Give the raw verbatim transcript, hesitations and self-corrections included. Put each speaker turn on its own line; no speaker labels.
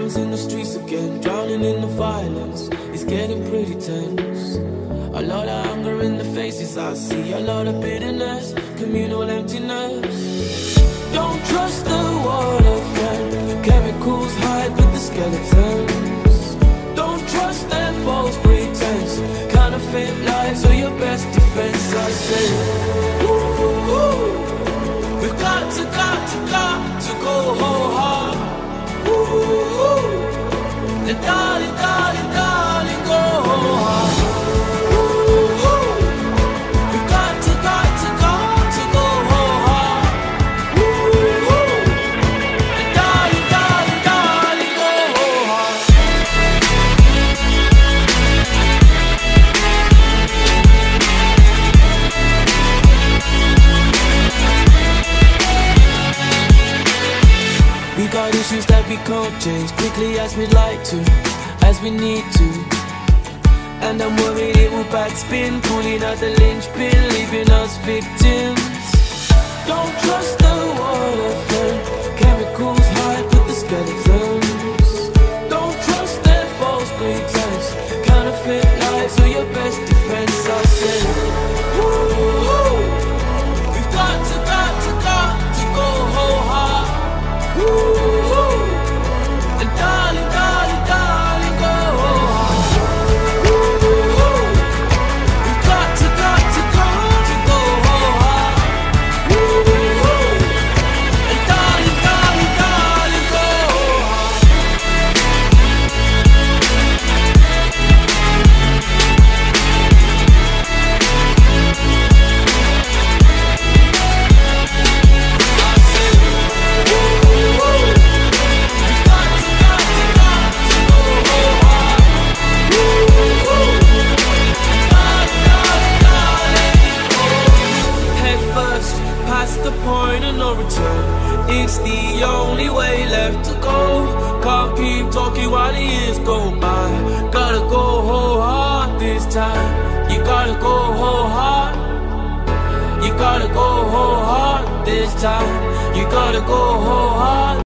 girls in the streets again, drowning in the violence. It's getting pretty tense. A lot of anger in the faces I see, a lot of bitterness, communal emptiness. Don't trust the water, friend. Chemicals hide with the skeletons. Don't trust their false pretense. Counterfeit lies are your best defense. I say, ooh, ooh, we've got to, got to, got to go whole hard. Ooh, ooh, the darling, darling, darling, go whole hard. Ooh, ooh, we've got to, got to, got to go whole hard. Ooh, ooh, the darling, darling, darling, go whole hard. We got issues that we can't change quickly as we'd like to, as we need to. And I'm worried it will backspin, pulling out the linchpin, leaving us victims. Don't trust the water, friend. Chemicals hide with the skeletons. Don't trust their false pretense. Counterfeit lies are your best defense. I say, ooh, we've got to, got to, got to go whole hard. Ooh, and darling, darling, darling, go hard. Ooh, we've got to, got to, got to go hard. Ooh, and darling, darling, darling, go hard. Past the point of no return, it's the only way left to go. Can't keep talking while the years go by. Gotta go whole hard this time. You gotta go whole hard. You gotta go whole hard this time. You gotta go whole hard.